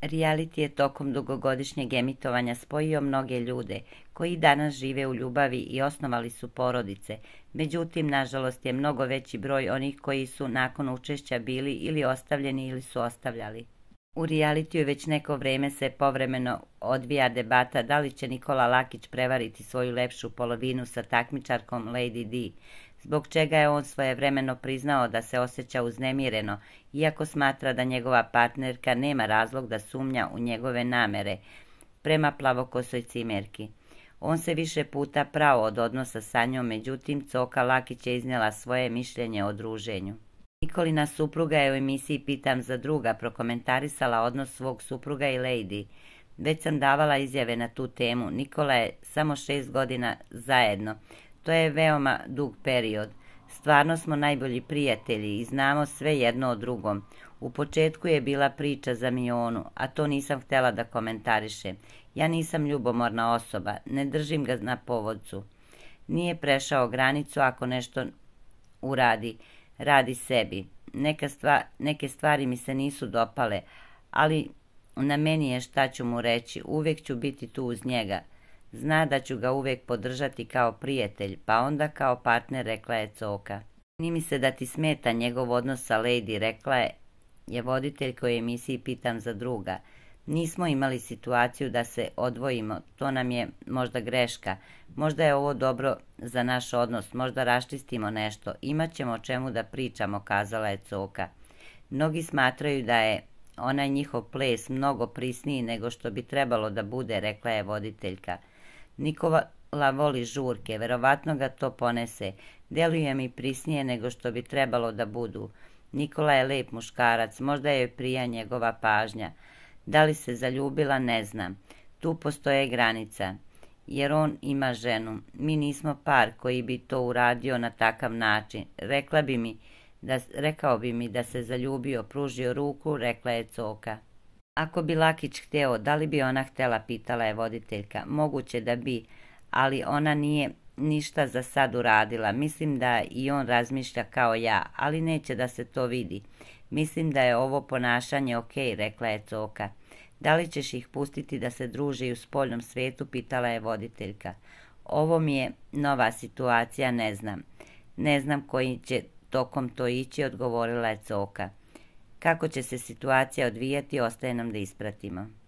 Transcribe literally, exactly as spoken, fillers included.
Reality je tokom dugogodišnjeg emitovanja spojio mnoge ljude koji danas žive u ljubavi i osnovali su porodice. Međutim, nažalost je mnogo veći broj onih koji su nakon učešća bili ili ostavljeni ili su ostavljali. U realitiju već neko vreme se povremeno odvija debata da li će Nikola Lakić prevariti svoju lepšu polovinu sa takmičarkom Lady D, zbog čega je on svojevremeno priznao da se osjeća uznemireno, iako smatra da njegova partnerka nema razlog da sumnja u njegove namere prema plavokosoj cimerki. On se više puta prao od odnosa sa njom, međutim Coka Lakić je iznijela svoje mišljenje o druženju. Nikolina supruga je u emisiji Pitam za druga prokomentarisala odnos svog supruga i Lady. Već sam davala izjave na tu temu. Nikola je samo šest godina zajedno. To je veoma dug period. Stvarno smo najbolji prijatelji i znamo sve jedno o drugom. U početku je bila priča za Mionu, a to nisam htjela da komentarišem. Ja nisam ljubomorna osoba, ne držim ga na povodcu. Nije prešao granicu ako nešto uradi. Radi sebi. Neka stva, neke stvari mi se nisu dopale, ali na meni je šta ću mu reći. Uvijek ću biti tu uz njega. Zna da ću ga uvijek podržati kao prijatelj, pa onda kao partner, rekla je Coka. Čini mi se da ti smeta njegov odnos sa Lady, rekla je, je voditelj koji emisiji Pitam za druga. Nismo imali situaciju da se odvojimo, to nam je možda greška. Možda je ovo dobro za naš odnos, možda raščistimo nešto, imat ćemo o čemu da pričamo, kazala je Coka. Mnogi smatraju da je onaj njihov ples mnogo prisniji nego što bi trebalo da bude, rekla je voditeljka. Nikola voli žurke, verovatno ga to ponese. Deluje mi prisnije nego što bi trebalo da budu. Nikola je lep muškarac, možda joj prija njegova pažnja. Da li se zaljubila, ne znam. Tu postoje granica, jer on ima ženu. Mi nismo par koji bi to uradio na takav način. Rekla bi mi da, rekao bi mi da se zaljubio, pružio ruku, rekla je Coka. Ako bi Lakić hteo, da li bi ona htela, pitala je voditeljka. Moguće da bi, ali ona nije ništa za sad uradila. Mislim da i on razmišlja kao ja, ali neće da se to vidi. Mislim da je ovo ponašanje okej, rekla je Coka. Da li ćeš ih pustiti da se druže i u spoljnom svetu, pitala je voditeljka. Ovo mi je nova situacija, ne znam. Ne znam koji će tokom to ići, odgovorila je Coka. Kako će se situacija odvijati, ostaje nam da ispratimo.